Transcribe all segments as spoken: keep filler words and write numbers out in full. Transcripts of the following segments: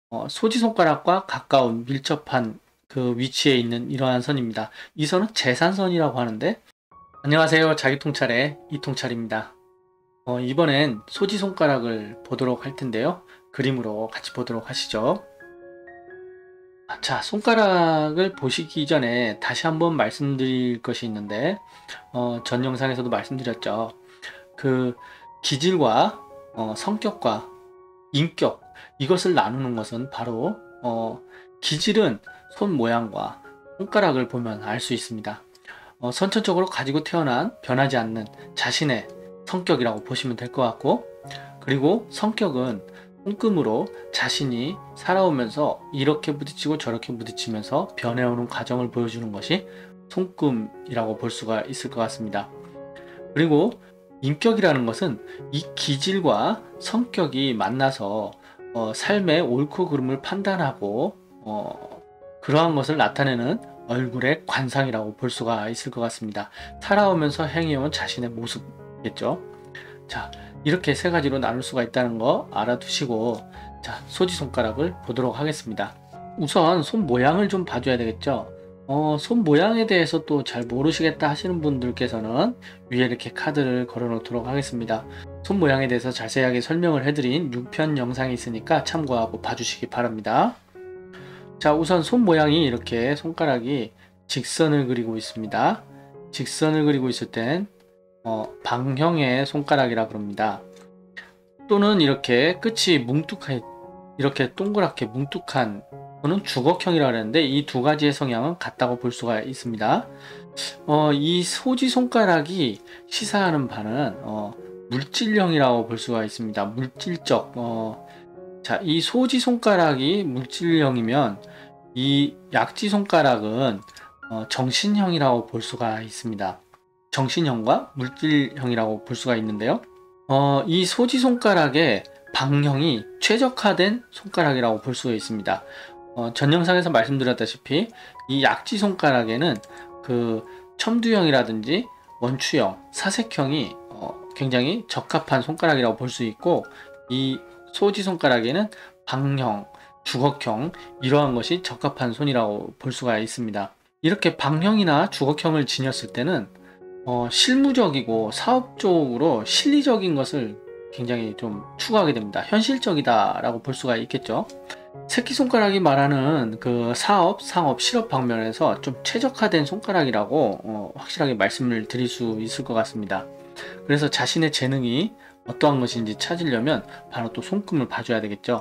어, 소지손가락과 가까운 밀접한 그 위치에 있는 이러한 선입니다. 이 선은 제산선이라고 하는데, 안녕하세요. 자기통찰의 이통찰입니다. 어, 이번엔 소지손가락을 보도록 할 텐데요. 그림으로 같이 보도록 하시죠. 자, 손가락을 보시기 전에 다시 한번 말씀드릴 것이 있는데, 어, 전 영상에서도 말씀드렸죠. 그 기질과 어, 성격과 인격, 이것을 나누는 것은 바로 어, 기질은 손 모양과 손가락을 보면 알 수 있습니다. 어, 선천적으로 가지고 태어난 변하지 않는 자신의 성격이라고 보시면 될 것 같고, 그리고 성격은 손금으로 자신이 살아오면서 이렇게 부딪히고 저렇게 부딪히면서 변해오는 과정을 보여주는 것이 손금이라고 볼 수가 있을 것 같습니다. 그리고 인격이라는 것은 이 기질과 성격이 만나서 어, 삶의 옳고 그름을 판단하고 어, 그러한 것을 나타내는 얼굴의 관상이라고 볼 수가 있을 것 같습니다. 살아오면서 행해온 자신의 모습이겠죠. 자, 이렇게 세 가지로 나눌 수가 있다는 거 알아두시고, 자, 소지손가락을 보도록 하겠습니다. 우선 손 모양을 좀 봐줘야 되겠죠. 어, 손 모양에 대해서 또 잘 모르시겠다 하시는 분들께서는 위에 이렇게 카드를 걸어 놓도록 하겠습니다. 손 모양에 대해서 자세하게 설명을 해드린 육 편 영상이 있으니까 참고하고 봐주시기 바랍니다. 자, 우선 손 모양이 이렇게 손가락이 직선을 그리고 있습니다. 직선을 그리고 있을 땐 어, 방형의 손가락이라 그럽니다. 또는 이렇게 끝이 뭉툭해, 이렇게 동그랗게 뭉툭한 또는 주걱형이라고 하는데, 이 두 가지의 성향은 같다고 볼 수가 있습니다. 어, 이 소지 손가락이 시사하는 바는 어, 물질형이라고 볼 수가 있습니다. 물질적. 어, 자, 이 소지 손가락이 물질형이면 이 약지 손가락은 어, 정신형이라고 볼 수가 있습니다. 정신형과 물질형이라고 볼 수가 있는데요. 어, 이 소지 손가락의 방형이 최적화된 손가락이라고 볼 수가 있습니다. 어, 전 영상에서 말씀드렸다시피 이 약지 손가락에는 그 첨두형이라든지 원추형, 사색형이 어, 굉장히 적합한 손가락이라고 볼 수 있고, 이 소지 손가락에는 방형, 주걱형, 이러한 것이 적합한 손이라고 볼 수가 있습니다. 이렇게 방형이나 주걱형을 지녔을 때는 어, 실무적이고 사업적으로 실리적인 것을 굉장히 좀 추구하게 됩니다. 현실적이다라고 볼 수가 있겠죠. 새끼손가락이 말하는 그 사업, 상업, 실업 방면에서 좀 최적화된 손가락이라고 어, 확실하게 말씀을 드릴 수 있을 것 같습니다. 그래서 자신의 재능이 어떠한 것인지 찾으려면 바로 또 손금을 봐줘야 되겠죠.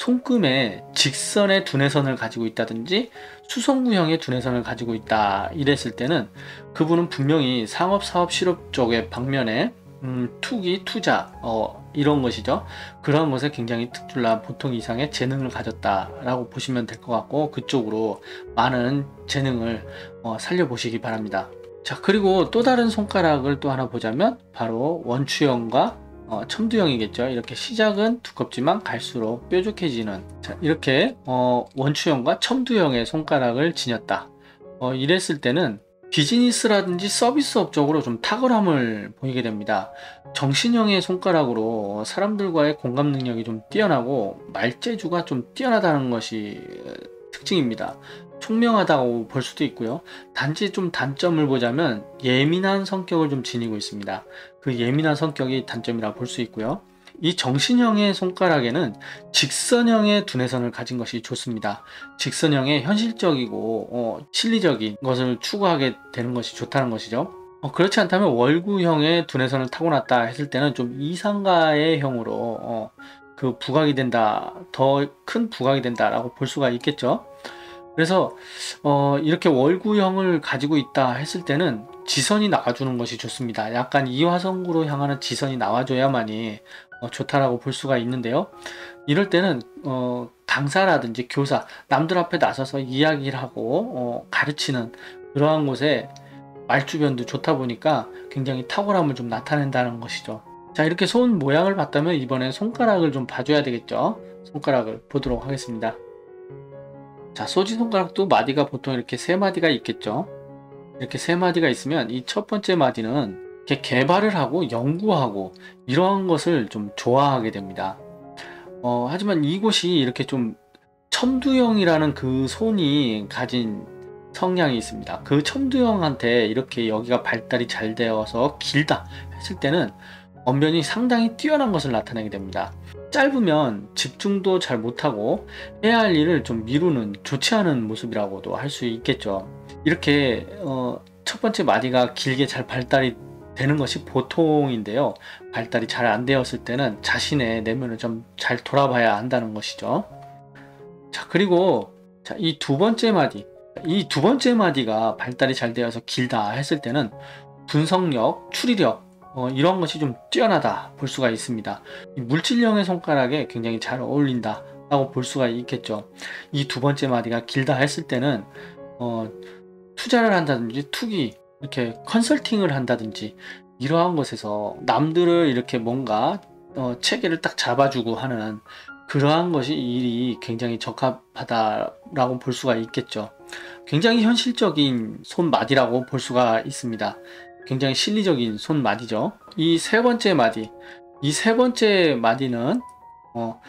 손금에 직선의 두뇌선을 가지고 있다든지 수성구형의 두뇌선을 가지고 있다 이랬을 때는 그분은 분명히 상업, 사업, 실업 쪽의 방면에 음, 투기, 투자 어, 이런 것이죠. 그런 것에 굉장히 특출난 보통 이상의 재능을 가졌다라고 보시면 될 것 같고, 그쪽으로 많은 재능을 어, 살려보시기 바랍니다. 자, 그리고 또 다른 손가락을 또 하나 보자면 바로 원추형과 어, 첨두형이겠죠. 이렇게 시작은 두껍지만 갈수록 뾰족해지는, 자, 이렇게 어, 원추형과 첨두형의 손가락을 지녔다. 어, 이랬을 때는 비즈니스라든지 서비스업 쪽으로 좀 탁월함을 보이게 됩니다. 정신형의 손가락으로 사람들과의 공감 능력이 좀 뛰어나고 말재주가 좀 뛰어나다는 것이 특징입니다. 총명하다고 볼 수도 있고요. 단지 좀 단점을 보자면 예민한 성격을 좀 지니고 있습니다. 그 예민한 성격이 단점이라 볼 수 있고요. 이 정신형의 손가락에는 직선형의 두뇌선을 가진 것이 좋습니다. 직선형의 현실적이고 어, 실리적인 것을 추구하게 되는 것이 좋다는 것이죠. 어, 그렇지 않다면 월구형의 두뇌선을 타고났다 했을 때는 좀 이상가의 형으로 어, 그 부각이 된다, 더 큰 부각이 된다라고 볼 수가 있겠죠. 그래서 어, 이렇게 월구형을 가지고 있다 했을 때는 지선이 나와주는 것이 좋습니다. 약간 이화성구로 향하는 지선이 나와줘야만이 어, 좋다라고 볼 수가 있는데요. 이럴 때는 어, 강사라든지 교사, 남들 앞에 나서서 이야기를 하고 어, 가르치는 그러한 곳에 말주변도 좋다 보니까 굉장히 탁월함을 좀 나타낸다는 것이죠. 자, 이렇게 손 모양을 봤다면 이번엔 손가락을 좀 봐줘야 되겠죠. 손가락을 보도록 하겠습니다. 자, 소지 손가락도 마디가 보통 이렇게 세 마디가 있겠죠. 이렇게 세 마디가 있으면 이 첫 번째 마디는 이렇게 개발을 하고 연구하고 이러한 것을 좀 좋아하게 됩니다. 어, 하지만 이곳이 이렇게 좀 첨두형이라는 그 손이 가진 성향이 있습니다. 그 첨두형한테 이렇게 여기가 발달이 잘 되어서 길다 했을 때는 언변이 상당히 뛰어난 것을 나타내게 됩니다. 짧으면 집중도 잘 못하고 해야 할 일을 좀 미루는 좋지 않은 모습이라고도 할 수 있겠죠. 이렇게 어, 첫 번째 마디가 길게 잘 발달이 되는 것이 보통인데요. 발달이 잘 안 되었을 때는 자신의 내면을 좀 잘 돌아봐야 한다는 것이죠. 자, 그리고 이 두 번째 마디, 이 두 번째 마디가 발달이 잘 되어서 길다 했을 때는 분석력, 추리력 어, 이런 것이 좀 뛰어나다 볼 수가 있습니다. 이 물질형의 손가락에 굉장히 잘 어울린다 라고 볼 수가 있겠죠. 이 두 번째 마디가 길다 했을 때는 어, 투자를 한다든지 투기, 이렇게 컨설팅을 한다든지 이러한 것에서 남들을 이렇게 뭔가 어, 체계를 딱 잡아주고 하는 그러한 것이 일이 굉장히 적합하다라고 볼 수가 있겠죠. 굉장히 현실적인 손마디라고 볼 수가 있습니다. 굉장히 실리적인 손마디죠. 이 세 번째 마디, 이 세 번째 마디는 어,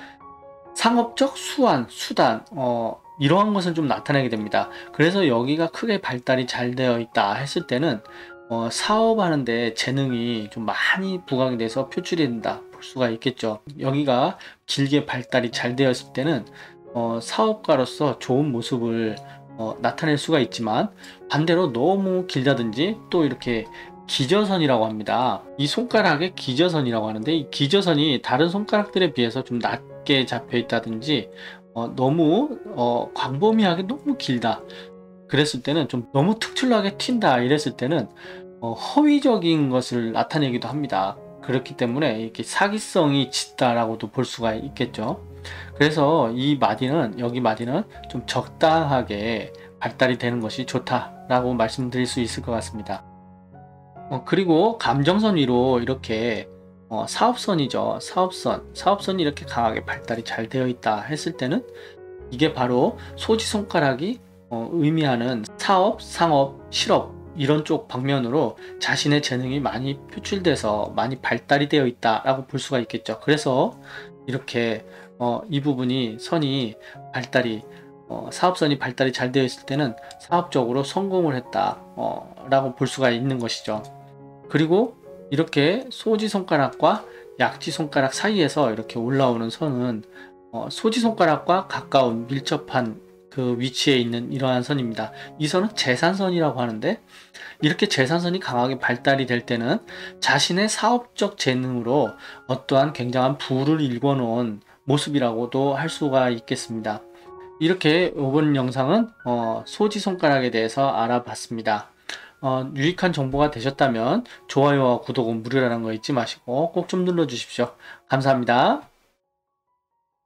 상업적 수완, 수단 어, 이러한 것을 좀 나타내게 됩니다. 그래서 여기가 크게 발달이 잘 되어 있다 했을 때는 어, 사업하는데 재능이 좀 많이 부각이 돼서 표출이 된다 볼 수가 있겠죠. 여기가 길게 발달이 잘 되었을 때는 어, 사업가로서 좋은 모습을 어, 나타낼 수가 있지만 반대로 너무 길다든지 또 이렇게 기저선이라고 합니다. 이 손가락에 기저선이라고 하는데 이 기저선이 다른 손가락들에 비해서 좀 낮게 잡혀 있다든지 어, 너무 어, 광범위하게 너무 길다 그랬을 때는 좀 너무 특출나게 튄다 이랬을 때는 어, 허위적인 것을 나타내기도 합니다. 그렇기 때문에 이렇게 사기성이 짙다라고도 볼 수가 있겠죠. 그래서 이 마디는 여기 마디는 좀 적당하게 발달이 되는 것이 좋다라고 말씀드릴 수 있을 것 같습니다. 어, 그리고 감정선 위로 이렇게 어, 사업선이죠. 사업선. 사업선이 이렇게 강하게 발달이 잘 되어 있다 했을 때는 이게 바로 소지손가락이 어, 의미하는 사업, 상업, 실업 이런 쪽 방면으로 자신의 재능이 많이 표출돼서 많이 발달이 되어 있다라고 볼 수가 있겠죠. 그래서 이렇게 어, 이 부분이 선이 발달이 어, 사업선이 발달이 잘 되어 있을 때는 사업적으로 성공을 했다 어, 라고 볼 수가 있는 것이죠. 그리고 이렇게 소지손가락과 약지손가락 사이에서 이렇게 올라오는 선은 어, 소지손가락과 가까운 밀접한 그 위치에 있는 이러한 선입니다. 이 선은 재산선이라고 하는데 이렇게 재산선이 강하게 발달이 될 때는 자신의 사업적 재능으로 어떠한 굉장한 부를 일궈놓은 모습이라고도 할 수가 있겠습니다. 이렇게 이번 영상은 어, 소지손가락에 대해서 알아봤습니다. 어, 유익한 정보가 되셨다면 좋아요와 구독은 무료라는 거 잊지 마시고 꼭 좀 눌러주십시오. 감사합니다.